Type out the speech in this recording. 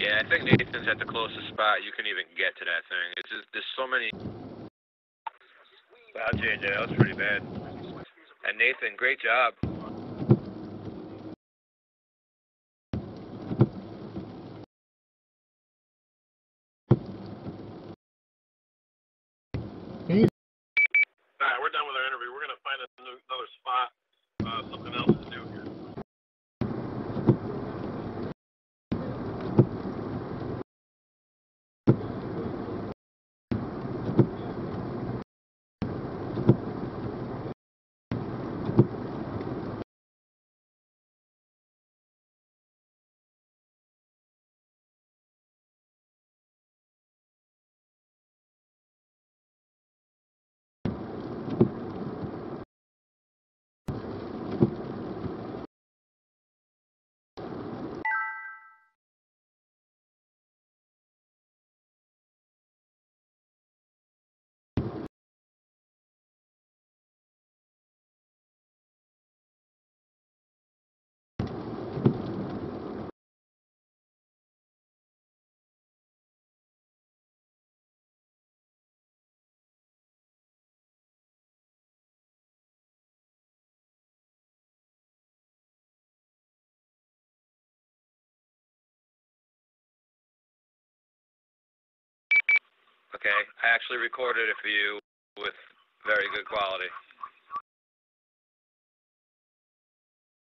Yeah, I think Nathan's at the closest spot you can even get to that thing. It's just, there's so many. Wow, JJ, that was pretty bad. And Nathan, great job. Alright, we're done with our interview. We're going to find another spot, something else to do here. Okay, I actually recorded it for you with very good quality.